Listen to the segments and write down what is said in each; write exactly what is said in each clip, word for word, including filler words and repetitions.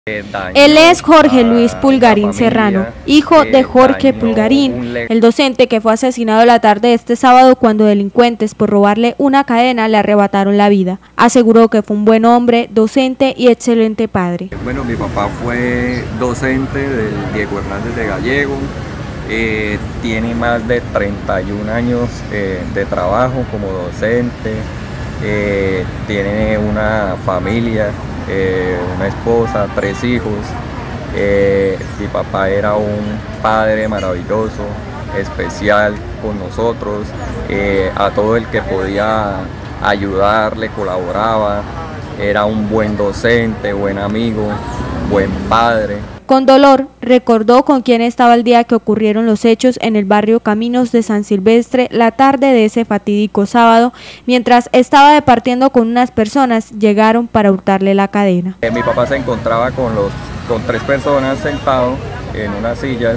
Él es Jorge Luis Pulgarín Serrano, hijo de Jorge Pulgarín, el docente que fue asesinado la tarde de este sábado cuando delincuentes por robarle una cadena le arrebataron la vida. Aseguró que fue un buen hombre, docente y excelente padre. Bueno, mi papá fue docente del Diego Hernández de Gallego, eh, tiene más de treinta y un años eh, de trabajo como docente, eh, tiene una familia. Eh, una esposa, tres hijos. Eh, mi papá era un padre maravilloso, especial con nosotros, eh, a todo el que podía ayudarle, colaboraba, era un buen docente, buen amigo, buen padre. Con dolor, recordó con quién estaba el día que ocurrieron los hechos en el barrio Caminos de San Silvestre la tarde de ese fatídico sábado, mientras estaba departiendo con unas personas, llegaron para hurtarle la cadena. Eh, mi papá se encontraba con, los, con tres personas sentados en unas sillas,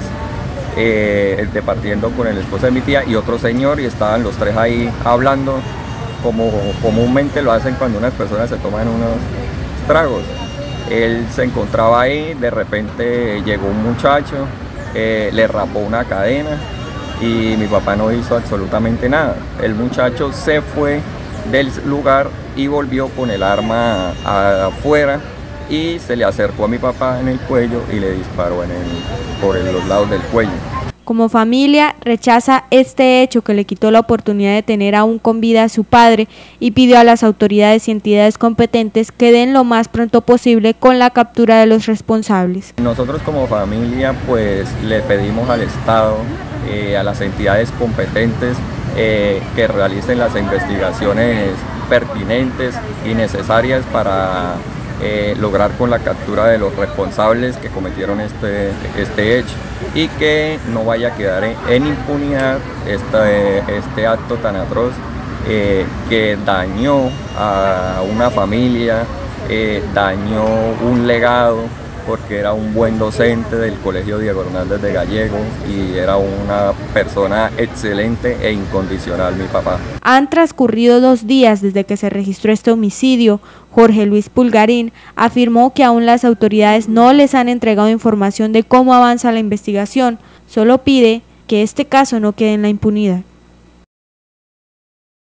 eh, departiendo con el esposo de mi tía y otro señor, y estaban los tres ahí hablando, como comúnmente lo hacen cuando unas personas se toman unos tragos. Él se encontraba ahí, de repente llegó un muchacho, eh, le rapó una cadena y mi papá no hizo absolutamente nada. El muchacho se fue del lugar y volvió con el arma afuera y se le acercó a mi papá en el cuello y le disparó en el, por el, los lados del cuello. Como familia, rechaza este hecho que le quitó la oportunidad de tener aún con vida a su padre y pidió a las autoridades y entidades competentes que den lo más pronto posible con la captura de los responsables. Nosotros como familia pues le pedimos al Estado, eh, a las entidades competentes eh, que realicen las investigaciones pertinentes y necesarias para Eh, lograr con la captura de los responsables que cometieron este, este hecho y que no vaya a quedar en, en impunidad este, este acto tan atroz eh, que dañó a una familia, eh, dañó un legado, porque era un buen docente del Colegio Diego Hernández de Gallego y era una persona excelente e incondicional, mi papá. Han transcurrido dos días desde que se registró este homicidio. Jorge Luis Pulgarín afirmó que aún las autoridades no les han entregado información de cómo avanza la investigación, solo pide que este caso no quede en la impunidad.